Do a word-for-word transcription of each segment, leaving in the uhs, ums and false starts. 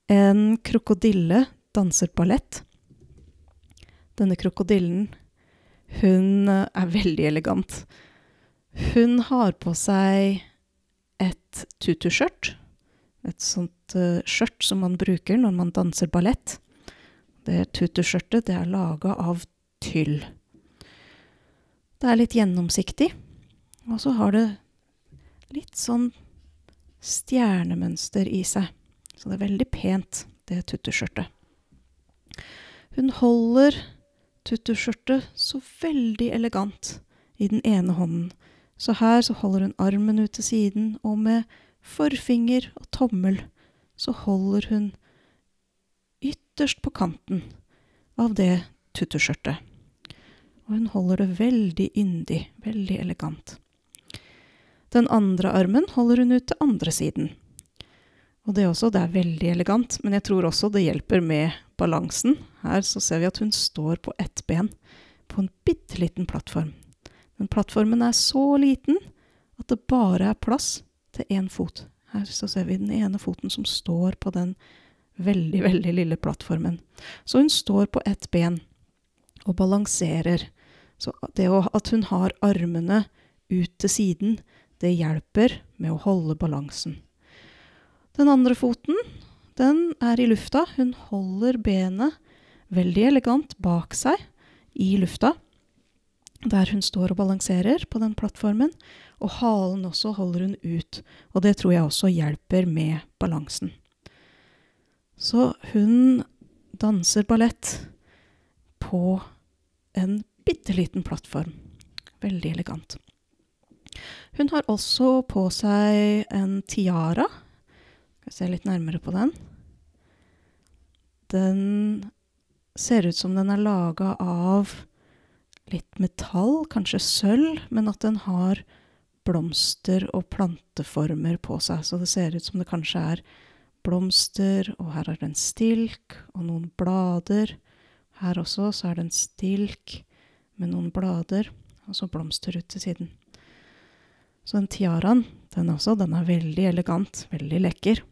En krokodille danser ballett. Denne krokodillen, hun er veldig elegant. Hun har på seg et tutu-skjørt, et sånt uh, skjørt som man bruker når man danser ballett. Det tutu-skjørtet, det er laget av tyll. Det er litt gjennomsiktig, og så har det litt sånn stjernemønster i seg. Så det er veldig pent, det tutu-skjørtet. Hun holder tutu-skjørtet så veldig elegant i den ene hånden. Så her så holder hun armen ut til siden, og med forfinger og tommel så holder hun ytterst på kanten av det tutu-skjørtet. Og hun holder det veldig yndig, veldig elegant. Den andre armen holder hun ut til andre siden. Og det også, det er veldig elegant, men jeg tror også det hjelper med balansen. Her så ser vi at hun står på ett ben, på en bitteliten plattform. Den plattformen er så liten at det bare er plass til en fot. Her så ser vi den ene foten som står på den veldig, veldig lille plattformen. Så hun står på ett ben og balanserer. Så det at hun har armene ut til siden, det hjelper med å holde balansen. Den andre foten, den er i lufta. Hun holder benet veldig elegant bak seg i lufta, der hun står og balanserer på den plattformen, og halen også holder hun ut, og det tror jeg også hjelper med balansen. Så hun danser ballett på en bitteliten plattform. Veldig elegant. Hun har også på seg en tiara. Skal se litt nærmere på den. Den ser ut som den er laget av litt metall, kanskje sølv, men at den har blomster og planteformer på seg. Så det ser ut som det kanskje er blomster, og her er det en stilk og noen blader. Her også så er det en stilk med noen blader, og så blomster ut til siden. Så den tiaraen, den også, den er veldig elegant, veldig lekker.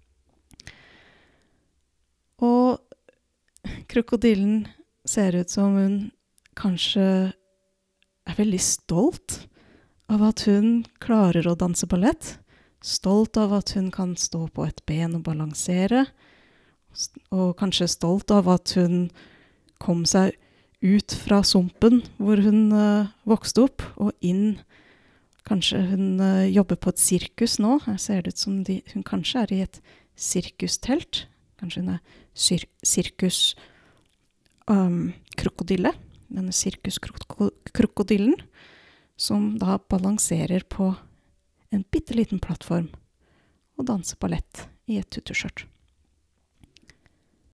Og krokodillen ser ut som hun kanskje er veldig stolt av at hun klarer å danse ballett. Stolt av at hun kan stå på et ben og balansere. Og kanskje stolt av at hun kom seg ut fra sumpen hvor hun uh, vokste opp, og inn. Kanskje hun uh, jobber på et sirkus nå. Her ser det ut som de, hun kanskje er i et sirkustelt. Kanskje hun er sir sirkus um, krokodille. Denne sirkuskrokodillen, som da balanserer på en bitteliten plattform og danser ballett i et tutu-skjørt.